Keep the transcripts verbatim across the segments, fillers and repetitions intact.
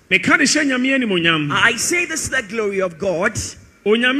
I say this is the glory of God. God,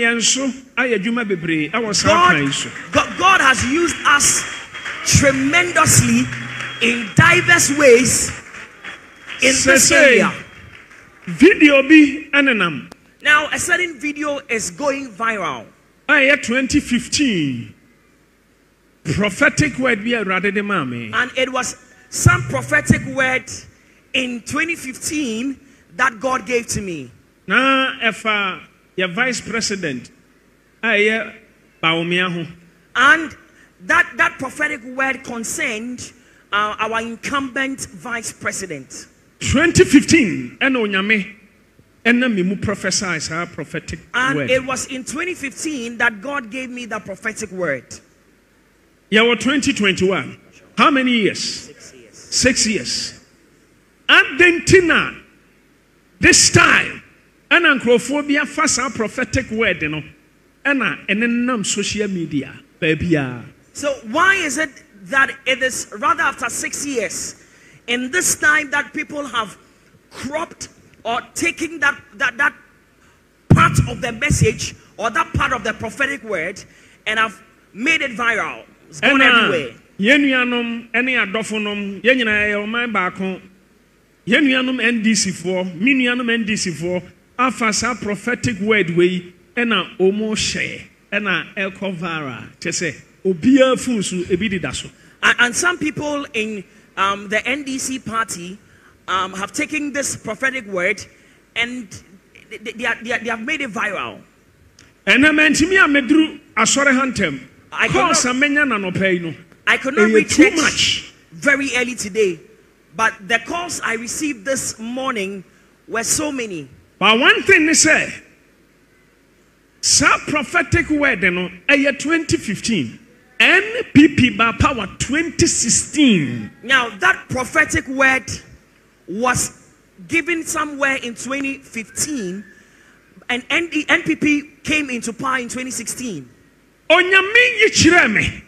God, God has used us tremendously in diverse ways in this area. Video be ananam. Now a certain video is going viral. I twenty fifteen prophetic word be rather the mame. And it was some prophetic word in twenty fifteen that God gave to me. Na efa your vice president aye baumia. And that that prophetic word concerned uh, our incumbent vice president. twenty fifteen and onyame and me mu prophesize our prophetic and word. It was in twenty fifteen that God gave me the prophetic word. Yeah, well, twenty twenty-one. How many years? Six years. Six years. And then Tina, this time, and anchorophobia fast our prophetic word, you know, and and then social media, baby. So why is it that it is rather after six years, in this time that people have cropped or taken that that that part of the message or that part of the prophetic word and have made it viral? It's gone everywhere. Yenuanom ene adofonom yenyina ye oman baako yenuanom N D C for minuanom N D C for afasa prophetic word we ena omo share ena elko viral tese obia funsu ebi didaso. And some people in um, the N D C party um, have taken this prophetic word and they, they, are, they, are, they have made it viral. And I mentimi amedru asore hantem. I could not, I could not reach too much very early today, but the calls I received this morning were so many. But one thing they say, some prophetic word, you know, year twenty fifteen, N P P by power twenty sixteen. Now that prophetic word was given somewhere in twenty fifteen, and N P P came into power in twenty sixteen. Onyame yichire me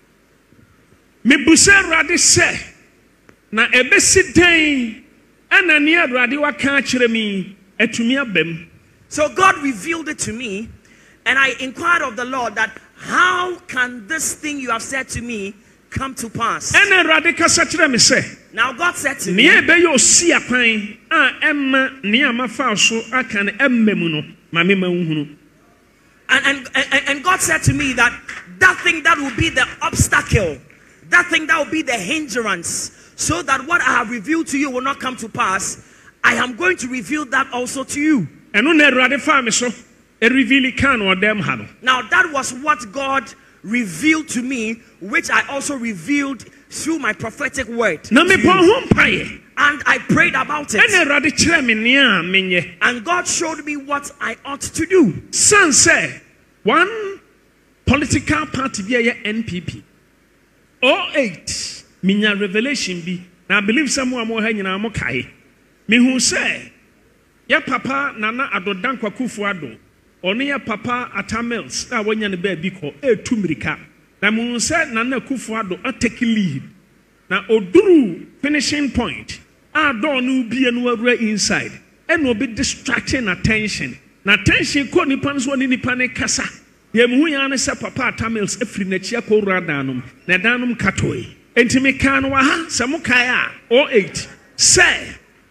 me busa rade se na ebesi den ana ne rade waka kire me atumi abam. So God revealed it to me, and I inquired of the Lord that how can this thing you have said to me come to pass? Ana rade kasa kire me se now God said to me, ne ebe yo si apan a emma ne amafa so aka ne emmemu no ma me ma nhunu. And, and, and, and God said to me that that thing that will be the obstacle, that thing that will be the hindrance, so that what I have revealed to you will not come to pass, I am going to reveal that also to you. Now that was what God revealed to me, which I also revealed through my prophetic word. And I prayed about it. And God showed me what I ought to do. Son say, one political party be N P P. oh eight, minya revelation be. Now I believe someone more hanging on Mokai. Me who say, ya papa nana adodan kwa kufuado. Oni ya papa atamels. Na wanya ne baby ko e tumrika. Na me say nana kufuado a take lead. Na oduru finishing point. Ah, don't be anywhere inside, and will be distracting attention. Na attention ko ni pan so ni ni pan kasa. Ye mu ya ne se papa tamils efri na chia ko radanum. Na danum katoi. Enti me kan wa ha se mo kai a oh eight say.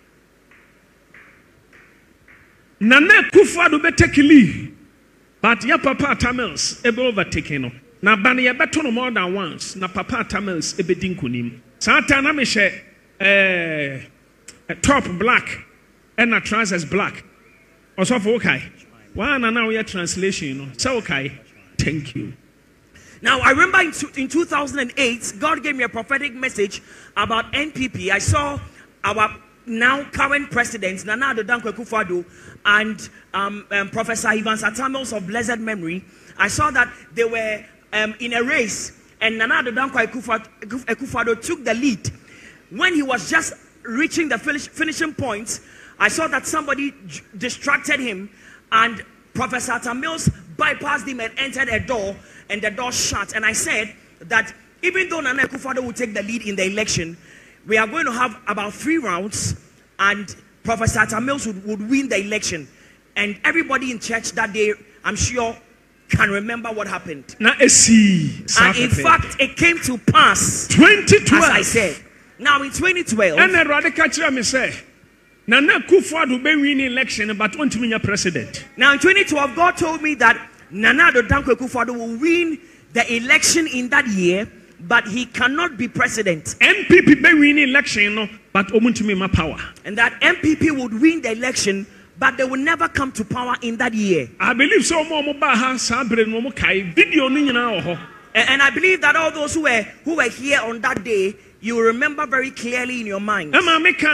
Na na Kufuado be take lead. But ya papa tamils e be overtaken no. Na ban ye beto no more than once. Na papa tamils e be din kunim. Santa na me she eh a top black and a trousers black. Also for okay. One and now your translation, you know. So okay. Thank you. Now I remember in, in two thousand eight, God gave me a prophetic message about N P P. I saw our now current president Nana Addo Dankwa Akufo-Addo and um, um, Professor Evans Atamils of blessed memory. I saw that they were um, in a race, and Nana Addo Dankwa Akufo-Addo took the lead. When he was just reaching the finish, finishing point, I saw that somebody distracted him, and Professor Atamils bypassed him and entered a door, and the door shut. And I said that even though Nana Akufo-Addo will take the lead in the election, we are going to have about three rounds, and Professor Atta Mills would, would win the election. And everybody in church that day, I'm sure, can remember what happened. Na esi. And in fact, it came to pass. twenty twelve. As I said. Now in twenty twelve. And the radical chair me say, Nana Akufo-Addo be win election, but want to be president. Now in twenty twelve, God told me that Nana Addo Dankwa Akufo-Addo will win the election in that year, but he cannot be president. N P P be win election, no, but omuntumi ma power. And that N P P would win the election, but they will never come to power in that year. I believe so. Mo mo ba ha sabre no mo kai video ni nyina ho. And, and I believe that all those who were who were here on that day, you will remember very clearly in your mind. And,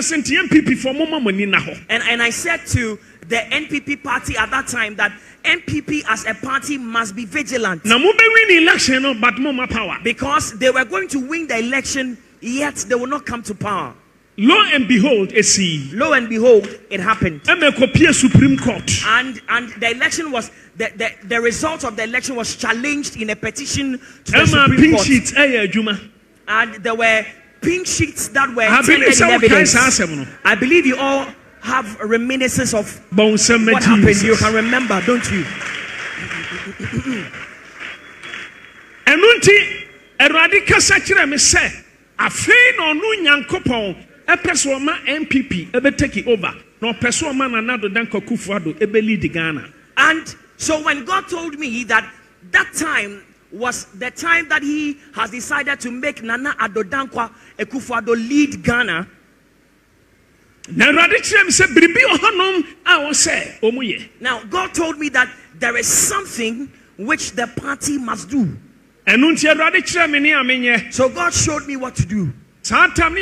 and I said to the N P P party at that time that N P P as a party must be vigilant. Because they were going to win the election, yet they will not come to power. Lo and behold, see. Lo and behold, it happened. Supreme Court. And and the election was the, the, the result of the election was challenged in a petition to the Supreme Court. Sheets, and there were pink sheets that were tendered in evidence. I believe you all have reminiscences of what happened. Jesus. You can remember, don't you? And unti eradika sachira me say afei no nu nyankopon epeso ma N P P ebe take over no peso ma Nana Addo Dankwa Akufo-Addo ebe lead Ghana. And so when God told me that that time was the time that he has decided to make Nana Addo Dankwa Akufo-Addo lead Ghana. Now God told me that there is something which the party must do. So God showed me what to do. At that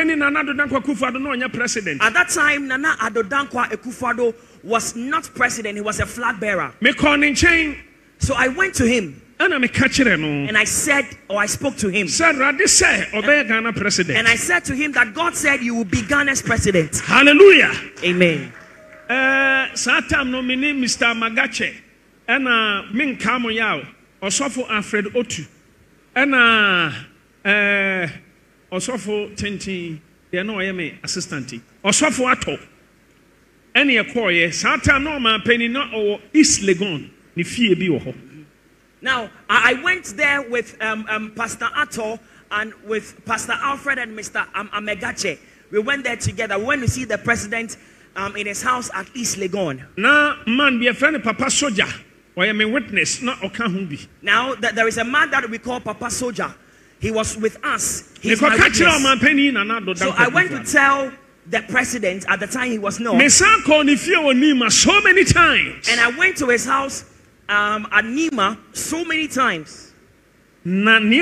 time, Nana Addo Dankwa Akufo-Addo was not president, he was a flag bearer. So I went to him. And I said, or I spoke to him. And, and I said to him that God said you will be Ghana's president. Hallelujah. Amen. Uh, Satam no mini Mister Magache. And uh, min kamo yao. Osofo Alfred Otu. And uh, uh, Osofo Tenti. They know I am a assistant. Osofo Ato. And ye koye. Satam no man penny no or East Legon. Ni fie bi oho. Now, I went there with um, um, Pastor Ato and with Pastor Alfred and Mister Um, Amegache. We went there together. We went to see the president um, in his house at East Legon. Now, man, be a friend of Papa Soja. Why am I witness? Not Okahumbi. Now, th there is a man that we call Papa Soja. He was with us. He's my witness. So I went to tell the president at the time he was known. So many times. And I went to his house. Um, at Nima so many times. And we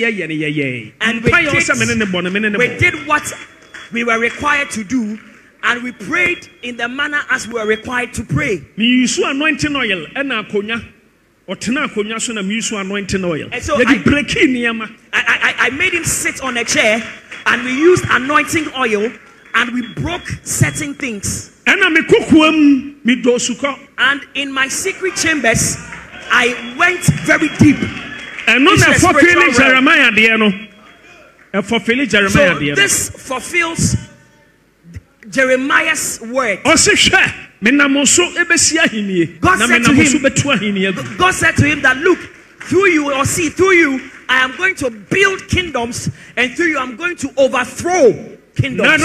did, we did what we were required to do, and we prayed in the manner as we were required to pray. Anointing oil and so I, I, I made him sit on a chair, and we used anointing oil, and we broke certain things. And in my secret chambers, I went very deep. And not fulfilling Jeremiah, fulfilling Jeremiah. So this fulfills Jeremiah's word. God said to him, God said to him that look, through you or see through you, I am going to build kingdoms, and through you I'm going to overthrow kingdoms.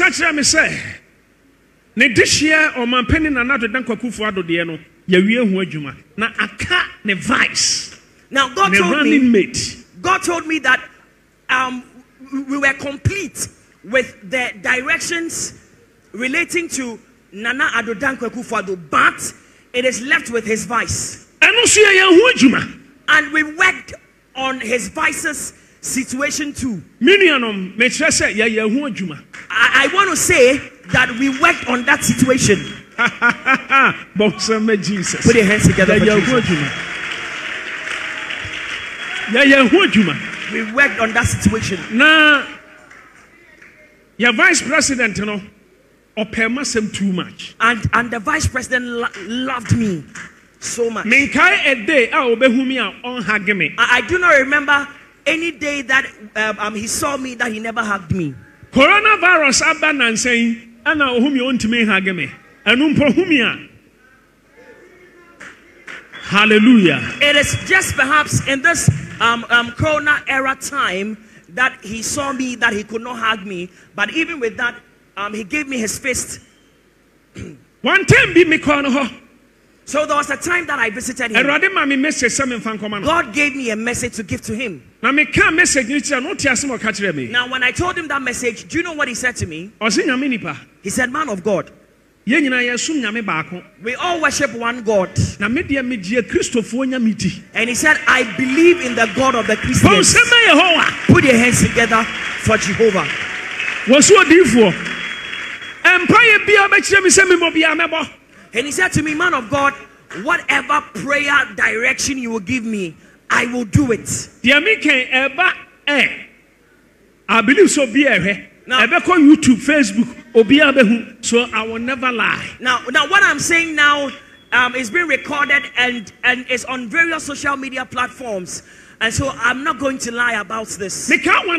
Ne this year or man penny Nana Addo Dankwa Akufo-Addo de no ya wie hu adwuma na aka ne vice. Now God told me mate. God told me that um we were complete with the directions relating to Nana Addo Dankwa Akufo-Addo, but it is left with his vice. And we worked on his vice's situation too. I, I want to say that we worked on that situation. Jesus. Put your hands together. We worked on that situation. Now, your vice president, you know, him too much. And and the vice president lo loved me so much. I, I do not remember any day that um, um, he saw me that he never hugged me. Coronavirus happened and saying ana ohumi ontime hage me enu mpo humi a hallelujah. It is just perhaps in this um, um, Corona era time that he saw me, that he could not hug me, but even with that um, he gave me his fist. One time be me kono ho. So there was a time that I visited him. God gave me a message to give to him. Now when I told him that message, do you know what he said to me? He said, man of God, we all worship one God. And he said, I believe in the God of the Christians. Put your hands together for Jehovah. And he said to me, man of God, whatever prayer direction you will give me, I will do it. I believe so. Be a now, YouTube, Facebook, so I will never lie. Now, now what I'm saying now um, is being recorded and and is on various social media platforms. And so I'm not going to lie about this. I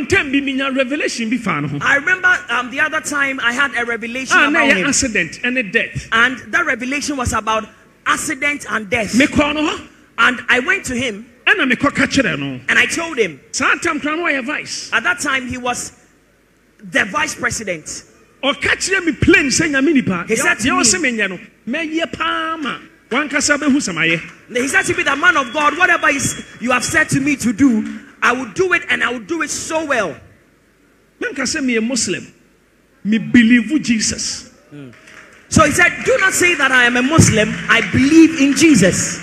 remember um, the other time I had a revelation ah, about him. Accident and death. And that revelation was about accident and death. And I went to him and I told him. At that time he was the vice president. He said to me, He said to me, the man of God, whatever is you have said to me to do, I will do it, and I will do it so well. Me a Muslim. Me believe Jesus. Mm. So he said, do not say that I am a Muslim. I believe in Jesus.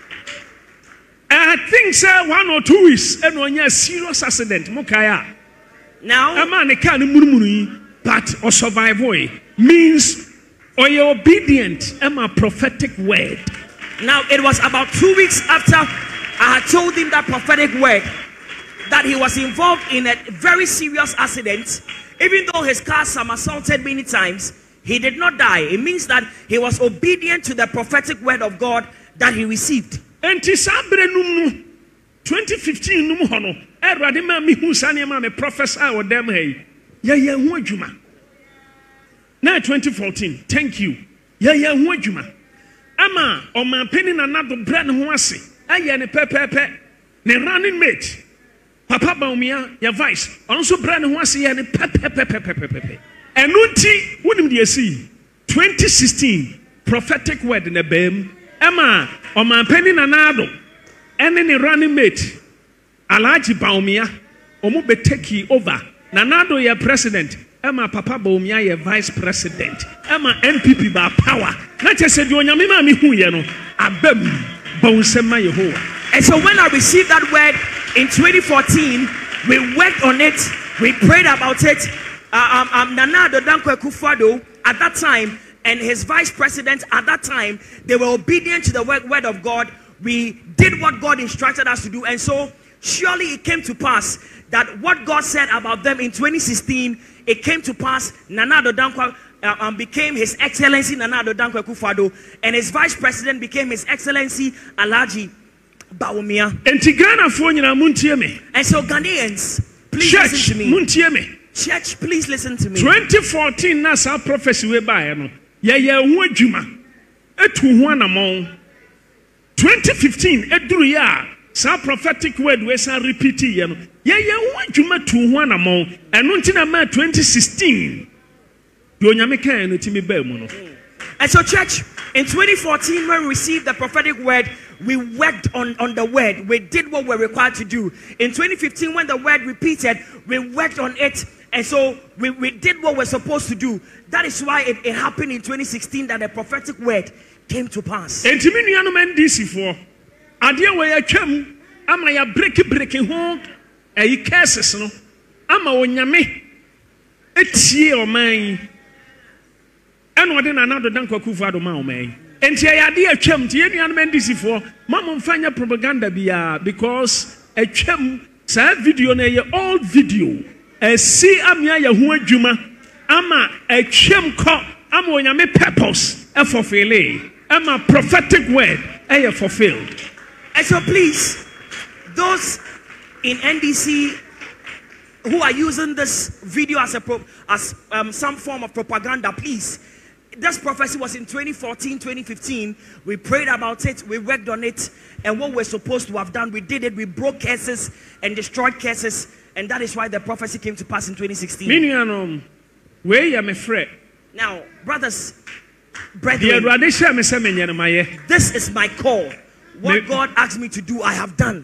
I think sir, one or two weeks and one year serious accident. Mokaya. Now, a man can murmur, but or survive means. Or you're obedient am a prophetic word. Now it was about two weeks after I had told him that prophetic word that he was involved in a very serious accident. Even though his car somersaulted many times, he did not die. It means that he was obedient to the prophetic word of God that he received. twenty fifteen num hono erade ma mi hu sane ma me prophesy o dem hey ya ya hu adwuma. Now twenty fourteen, thank you. Yeah, yeah, who adwuma. Ama o man penny na nado brand ho ase. Aye ne pepepe. Ne running mate. Papa Baumia, your vice. Also brand ho ase ye ne pepepepepepepe. Enu nti wonim de asi. twenty sixteen prophetic word na bam. Ama o man penny na nado. Ene ne running mate. Alhaji Baumia. Omo be take over. Nanado your president. Emma Papa Baumia ye vice president. Emma N P P ba power. Not just said you on your mima mi hu ye no. Abem bonsema Yehovah. And so when I received that word in twenty fourteen, we worked on it, we prayed about it. Uh, um, um, Nana Addo Dankwa Akufo-Addo at that time and his vice president at that time, they were obedient to the word, word of God. We did what God instructed us to do, and so surely it came to pass that what God said about them in twenty sixteen, it came to pass. Nana Addo Dankwa uh, um, became His Excellency Nana Addo Dankwa Akufo-Addo, and his vice president became His Excellency Alhaji Baumia. And so Ghanaians, please Church, listen to me. Church, please listen to me. twenty fourteen nasa prophecy we buy no. Ye ye hu adwuma. Etu hu anamon. twenty fifteen eduru ya sa prophetic word we sa repeat ye no. Ye ye hu adwuma tu hu anamon. Enu nti na ma twenty sixteen. Yo nyame kan no ti me ba mu no. And so church, in twenty fourteen when we received the prophetic word, we worked on, on the word. We did what we're required to do. In twenty fifteen when the word repeated, we worked on it. And so we, we did what we're supposed to do. That is why it, it happened in twenty sixteen that the prophetic word came to pass. And to me, no man D C for idea where I came, am I a breaky breaking home? A cases no, am I on yame? It's ye or mine. And what then another Dankwa Akufo-Addo ma me. And the idea came to any man D C for Mamma Fanya propaganda bia because a chem sa video na ye old video. A see amia ya hu adwuma ama a chem ko ama onyame purpose e fulfill ama prophetic word e fulfilled. And so please, those in N D C who are using this video as a pro, as um, some form of propaganda, please. This prophecy was in twenty fourteen, twenty fifteen. We prayed about it, we worked on it, and what we're supposed to have done, we did it. We broke curses and destroyed curses, and that is why the prophecy came to pass in twenty sixteen. Now, brothers, brethren, this is my call. What God asked me to do, I have done.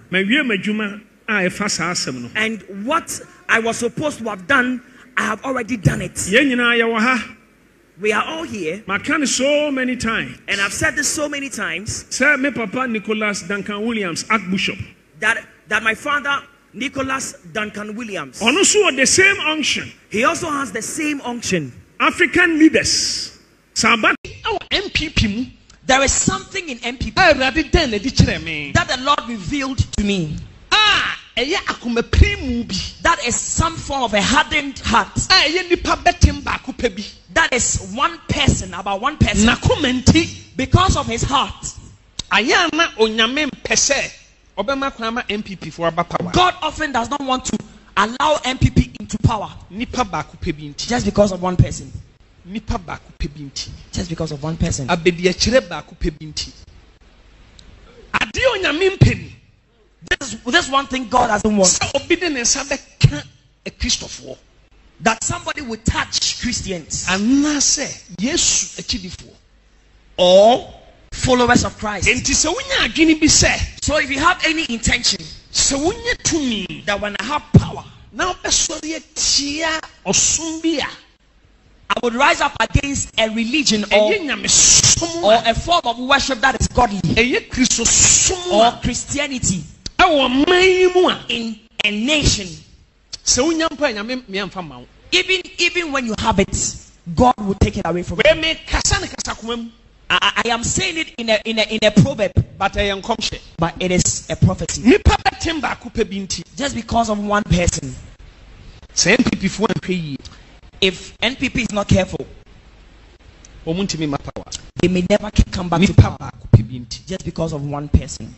And what I was supposed to have done, I have already done it. We are all here. So many times. And I've said this so many times. Sir, my papa Nicholas Duncan Williams, Archbishop. That that my father Nicholas Duncan Williams. Also the same unction. He also has the same unction. African leaders. Sabat our M P P. There is something in M P P that the Lord revealed to me. Ah, that is some form of a hardened heart. That is one person, about one person. Because of his heart. God often does not want to allow M P P into power. Just because of one person. Just because of one person. This is, this is one thing God doesn't want. That somebody would touch Christians or followers of Christ. So if you have any intention that when I have power, I would rise up against a religion or, or a form of worship that is godly or Christianity in a nation. Even, even when you have it, God will take it away from you. I, I am saying it in a, in a, in a proverb, but it is a prophecy. Just because of one person. If N P P is not careful, they may never come back to power. Just because of one person.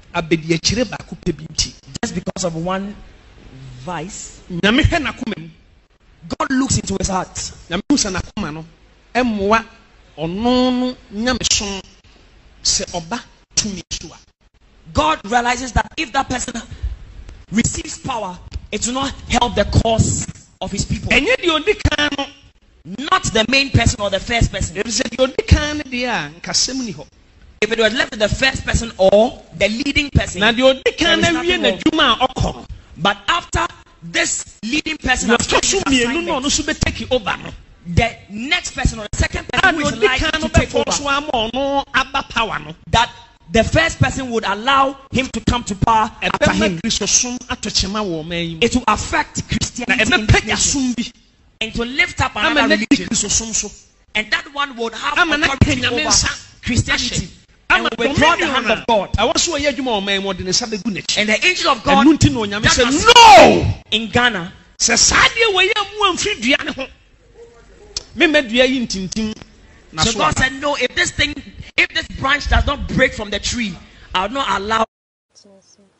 Just because of one vice. God looks into his heart. God realizes that if that person receives power, it will not help the cause of his people. Not the main person or the first person. If it was left to the first person or the leading person, but after this leading person has taken the next person or the second person who is likely to take over, that the first person would allow him to come to power after him. It will affect Christianity and to lift up another religion, and that one would have authority over Christianity and will withdraw the hand of God. And the angel of God said no in Ghana. So God said no, if this thing, if this branch does not break from the tree, I will not allow